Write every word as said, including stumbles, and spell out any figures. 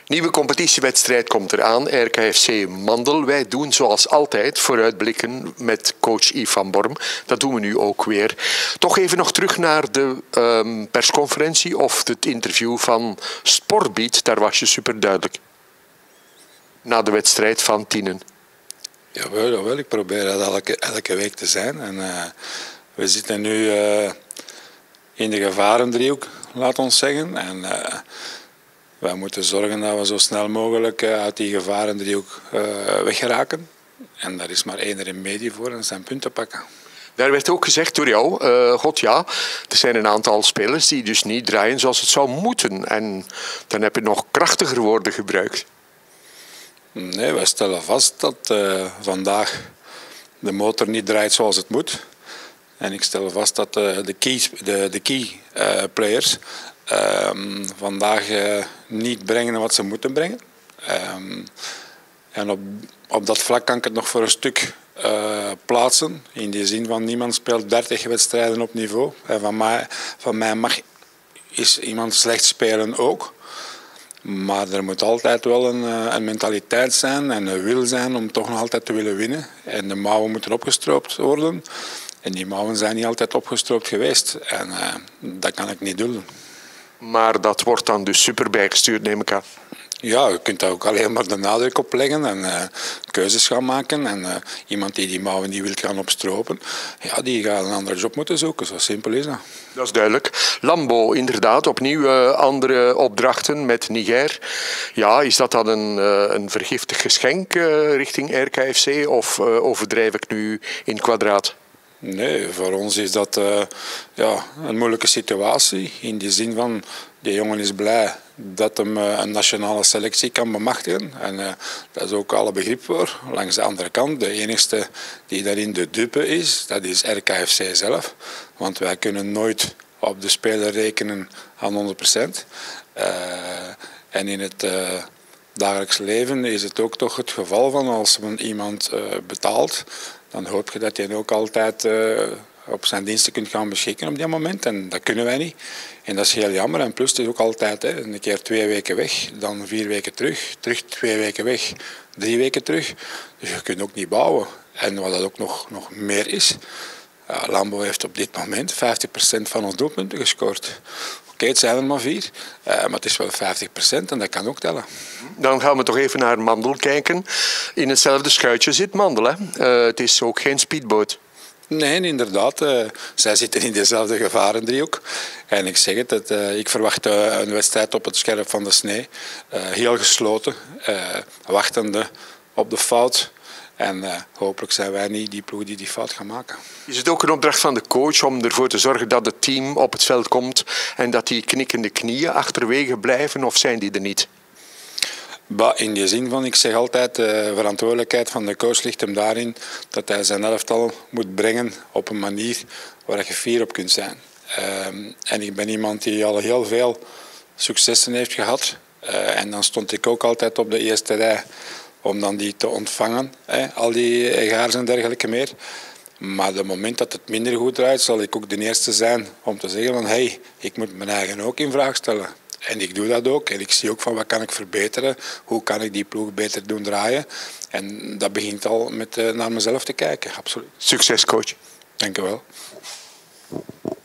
Nieuwe competitiewedstrijd komt eraan, R K F C Mandel. Wij doen zoals altijd vooruitblikken met coach Yves van Borm. Dat doen we nu ook weer. Toch even nog terug naar de um, persconferentie of het interview van Sportbeat. Daar was je super duidelijk. Na de wedstrijd van Tienen. Jawel, jawel, ik probeer dat elke, elke week te zijn. En, uh, we zitten nu uh, in de gevarendriehoek, laat ons zeggen. En, uh, wij moeten zorgen dat we zo snel mogelijk uh, uit die gevarendriehoek uh, weggeraken. En daar is maar één remedie voor, en dat zijn punten pakken. Daar werd ook gezegd door jou, uh, God ja, er zijn een aantal spelers die dus niet draaien zoals het zou moeten. En dan heb je nog krachtiger woorden gebruikt. Nee, wij stellen vast dat uh, vandaag de motor niet draait zoals het moet. En ik stel vast dat uh, de key, de, de key uh, players uh, vandaag uh, niet brengen wat ze moeten brengen. Um, en op, op dat vlak kan ik het nog voor een stuk uh, plaatsen. In die zin van niemand speelt dertig wedstrijden op niveau. En van, mij, van mij mag is iemand slecht spelen ook. Maar er moet altijd wel een, een mentaliteit zijn en een wil zijn om toch nog altijd te willen winnen. En de mouwen moeten opgestroopt worden. En die mouwen zijn niet altijd opgestroopt geweest. En uh, dat kan ik niet doen. Maar dat wordt dan dus super bijgestuurd, neem ik aan. Ja, je kunt daar ook alleen maar de nadruk op leggen en uh, keuzes gaan maken. En uh, iemand die die mouwen niet wil gaan opstropen, ja, die gaat een andere job moeten zoeken. Zo simpel is dat. Dat is duidelijk. Lambo, inderdaad, opnieuw uh, andere opdrachten met Niger. Ja, is dat dan een, uh, een vergiftig geschenk uh, richting R K F C of uh, overdrijf ik nu in kwadraat? Nee, voor ons is dat uh, ja, een moeilijke situatie. In die zin van, de jongen is blij dat hem uh, een nationale selectie kan bemachtigen. En uh, daar is ook alle begrip voor. Langs de andere kant, de enige die daarin de dupe is, dat is R K F C zelf. Want wij kunnen nooit op de speler rekenen aan honderd procent. Uh, en in het uh, dagelijks leven is het ook toch het geval van als men iemand uh, betaalt, dan hoop je dat je ook altijd uh, op zijn diensten kunt gaan beschikken op dat moment. En dat kunnen wij niet. En dat is heel jammer. En plus het is ook altijd hè, een keer twee weken weg, dan vier weken terug, terug twee weken weg, drie weken terug. Dus je kunt ook niet bouwen. En wat dat ook nog, nog meer is, uh, Lambo heeft op dit moment vijftig procent van ons doelpunten gescoord. Oké, okay, het zijn er maar vier, uh, maar het is wel vijftig procent en dat kan ook tellen. Dan gaan we toch even naar Mandel kijken. In hetzelfde schuitje zit Mandel, hè? Uh, het is ook geen speedboot. Nee, inderdaad. Uh, zij zitten in dezelfde gevarendriehoek. En ik zeg het, het uh, ik verwacht uh, een wedstrijd op het scherp van de snee. Uh, heel gesloten, uh, wachtende op de fout. En uh, hopelijk zijn wij niet die ploeg die die fout gaan maken. Is het ook een opdracht van de coach om ervoor te zorgen dat het team op het veld komt en dat die knikkende knieën achterwege blijven, of zijn die er niet? Bah, in die zin van, ik zeg altijd, de verantwoordelijkheid van de coach ligt hem daarin dat hij zijn elftal moet brengen op een manier waar je fier op kunt zijn. Um, en ik ben iemand die al heel veel successen heeft gehad. Uh, en dan stond ik ook altijd op de eerste rij om dan die te ontvangen, hè, al die egaars en dergelijke meer. Maar op het moment dat het minder goed draait, zal ik ook de eerste zijn om te zeggen van hé, hey, ik moet mijn eigen ook in vraag stellen. En ik doe dat ook. En ik zie ook van wat kan ik verbeteren, hoe kan ik die ploeg beter doen draaien. En dat begint al met uh, naar mezelf te kijken, absoluut. Succes, coach. Dank u wel.